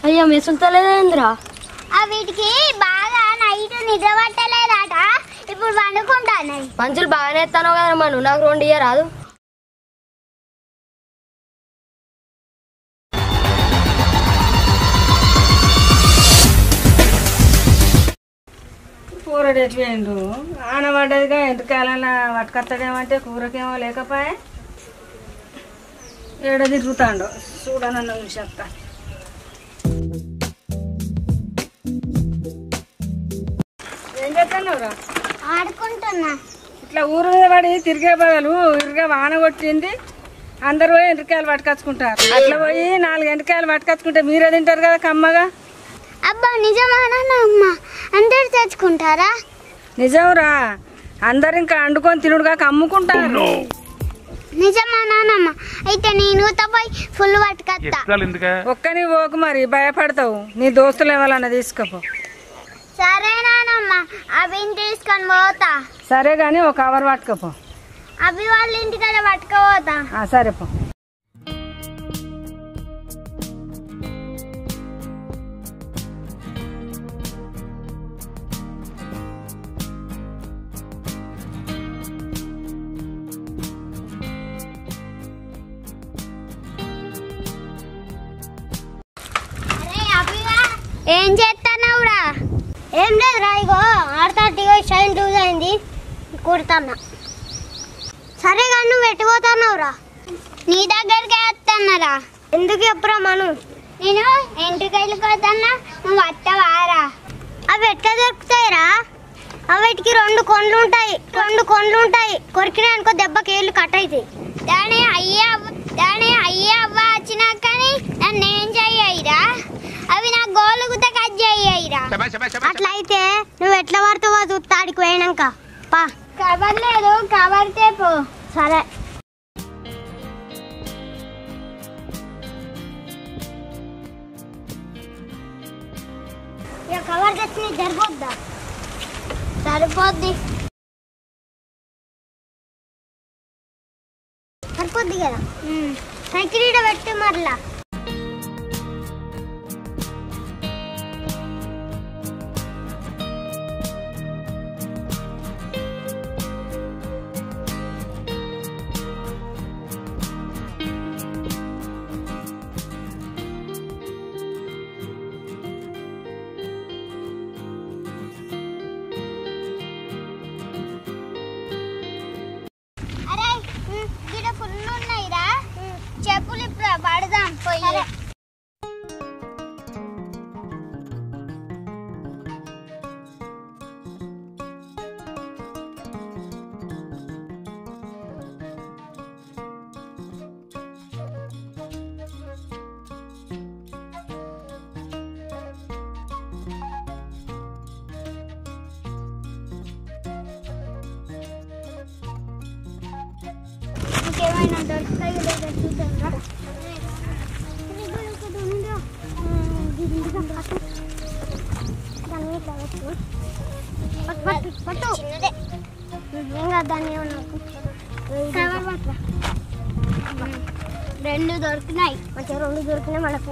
అయ్యా మెసులుతలేదేంద్రా? వీటికి బాగా నైట్ నిద్ర పట్టలేదట, ఇప్పుడు పండుకుంటాను. మంచులు బాగానే ఎత్తాను కదా మను, నాకు 2 ఇయ్య రాదు? కూరడు ఎట్లేండు ఆనబడ్డదిగా ఎంతకాలన్నా పట్టుకొస్తాడేమంటే కూరకేమో లేకపోయా ఏడ తిరుగుతాండో చూడనన్న చెప్తా. ఏం చేస్తున్నావురా? ఆడుకుంటున్నా. ఇట్లా ఊరు మీద పడి తిరిగే బదులు ఇరుగా వాన కొట్టింది, అందరు పోయి ఎండ్రకాయలు పట్టుకొచ్చుకుంటారు. అట్లా పోయి 4 ఎండ్రకాయలు పట్టుకొచ్చుకుంటే మీరే తింటారు కదా కమ్మగా. అబ్బా నిజమానా అమ్మ? అందరు తెచ్చుకుంటారా? నిజంరా, అందరు ఇంకా వండుకొని తినుడుగా అమ్ముకుంటారు. నిజమా నానమ్మ? అయితే నేను పోయి ఫుల్ పట్టుకొస్తా. ఒక్కని పోకు, మరి భయపడతావు. నీ దోస్తులు ఎవరన్నా తీసుకోపో. సరే నానమ్మ, అవి తీసుకొని పోతా. సరే గాని ఒక కవర్ పట్టుకోపో. అవి వాళ్ళ ఇంటికాడ పట్టుకోపోతా. సరే పో. ఏం చేస్తున్నావురా? ఏం లేదు రా, ఇగో ఆడతాటిగో షైన్ లూజ్ అయింది కుడతాన్నా. సరే కానీ నువ్వు పెట్టిపోతున్నావురా? నీ దగ్గరికి వస్తున్నారా? ఎందుకు ఎప్పుడా మను? నేను ఎంట్రికలు కొడుతున్నా, నువ్వు వస్తావారా? అవి ఎట్లా దొరుకుతాయిరా? అవిటికి 2 కొండ్లు ఉంటాయి, 2 కొండ్లు ఉంటాయి. కొరికినా అనుకో దెబ్బకి ఏళ్ళు కట్ అవుతాయి. దాని అయ్యా అవ్వ వచ్చినాకని నన్ను ఏం చెయ్యరా? అవి నా గోళ్ళు గుత కట్ చెయ్యరా? అట్లయితే నువ్వు ఎట్లా పడతావో చూస్తా ఆడికి పోయినాక. పా కవర్ లేదు, కవర్ తేపో. సరే ఇక కవర్ తెచ్చి సరిపోద్దా? సరిపోద్ది కదా. సైకిల్ ఈడ పెట్టు మరలా. చెప్పులు ఇప్పుడు పడదాం పోయి. ఇంకేమైనా దొరుకుతాయి లేదా చూద్దాం రా. పట్టు ఏం కాదు, దాన్ని నాకు 2 దొరికినాయి. మంచిగా 2 దొరికినాయి మనకు.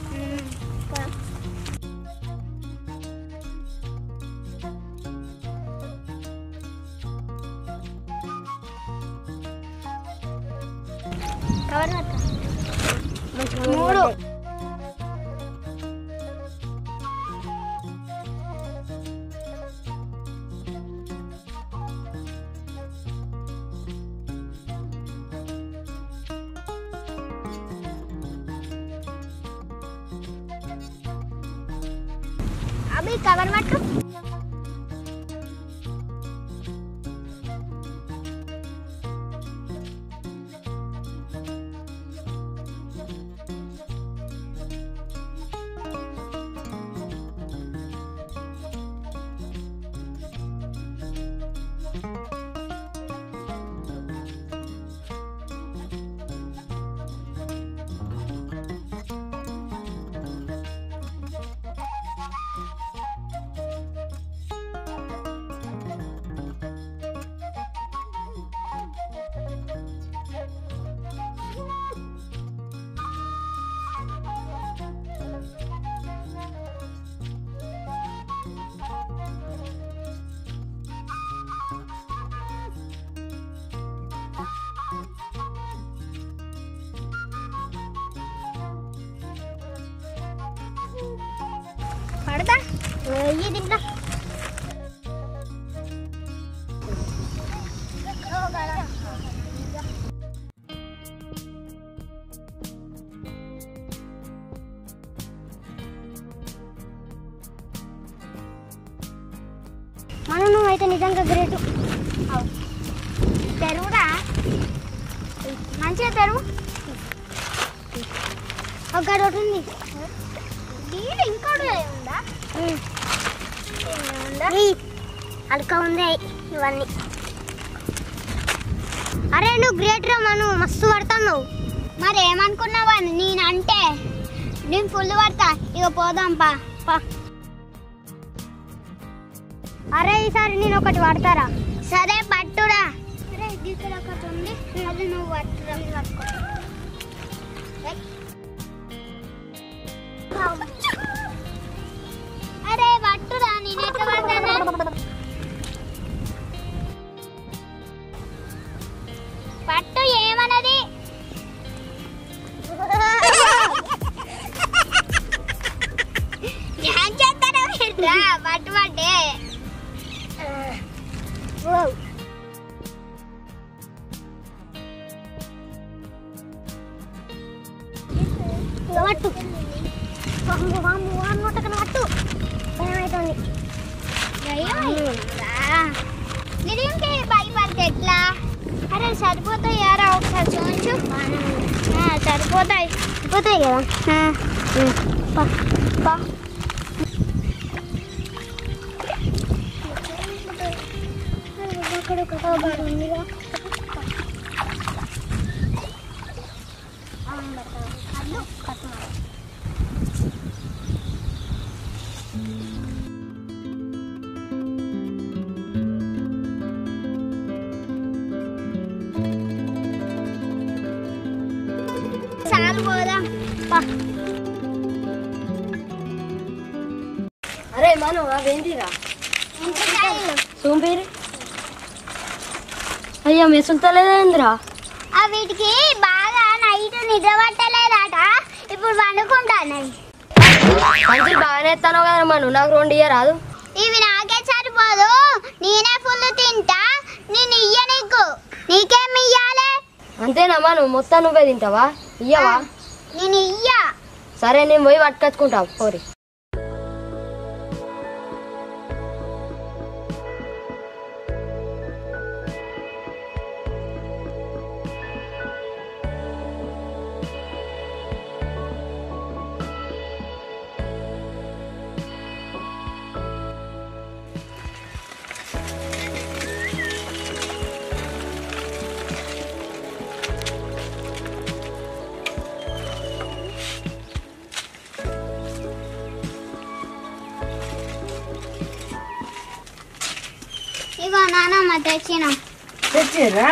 కవర్ 3 అవి కవర్ పట్టు. ఇది తింటా. మనం నువ్వైతే నిజంగా గ్రేటు. తెరువురా, మంచిగా తెరువు. ఒకటి ఉంది దీని, ఇంకోటి ఉందా? అడక ఉంది ఇవన్నీ. అరే నువ్వు గ్రేట్ రా, మనం మస్తు పడతావు. మరి ఏమనుకున్నావా నేనంటే? నేను ఫుల్ పడతా. ఇక పోదాం పా. అరే ఈసారి నేను ఒకటి పడతారా? సరే పట్టురా. అరే ఇక్కడ ఒకటి ఉంది, అది నువ్వు పట్టురా. అరే పట్టురా, నేను ఎట్లా పడతాను? పట్టు. ఏమన్నది? పట్టు పట్టే. పట్టు పట్టు. భయమవుతుంది. నిజంకే భయపడితే ఎట్లా? అరే సరిపోతాయి యారా, ఒకసారి చూపించు. సరిపోతాయి కదా. అక్కడ ఒక బాగా ఉందిగా. చాలు పోదాం. అరే మనం అవేంటిరా సోంపేరి? అయ్యా మెసులుతలేదేంద్రా? వీటికి బాగా నైట్ నిద్ర పట్టలేదట, ఇప్పుడు పండుకుంటాను. మంచి బాగానే ఎత్తాను కదా మనం, నాకు 2 ఇయ్యరాదు? ఇవి నాకే సరిపోదు, నేనే ఫుల్ తింటా. నేను ఇయ్య నీకేమి ఇయ్యాలి? అంతేనా మనం? మొత్తం నువ్వే తింటావా? ఇయ్యవా? నేను ఇయ్యా. సరే నేను పోయి పట్టుకొచ్చుకుంటా పోరి. ఇగో నానమ్మ తెచ్చినాం. తెచ్చిర్రా?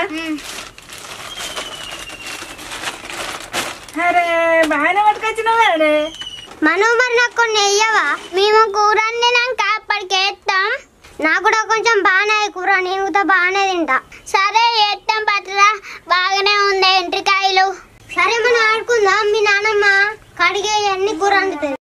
అరే బాగానే పట్టుకొచ్చినావాడే. మనం మరి నాకు కొన్ని వెయ్యవా? మేము కూర వండినాక అప్పటికి వేస్తాం. నాకు కూడా కొంచెం బాగానే కూర, నేను కూడా బాగానే తింటా. సరే వేస్తాం పట్టరా. బాగానే ఉంది ఎంట్రికాయలు. సరే మనం ఆడుకుందాం. మీ నానమ్మ కడిగే అన్ని కూర వండుతుంది.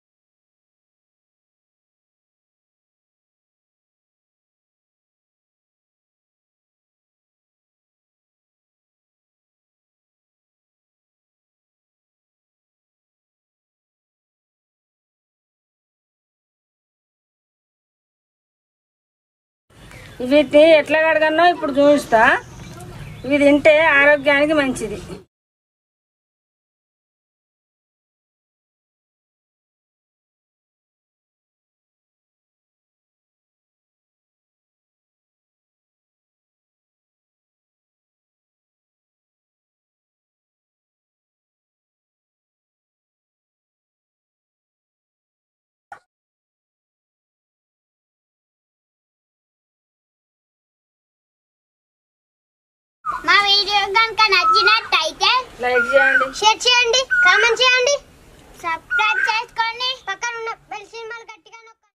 వీటిని ఎట్లా కడగన్నో ఇప్పుడు చూస్తా. ఇవి తింటే ఆరోగ్యానికి మంచిది. మా వీడియో కనుక నచ్చినట్టయితే లైక్ చేయండి, షేర్ చేయండి, కామెంట్ చేయండి, సబ్స్క్రైబ్ చేసుకోండి.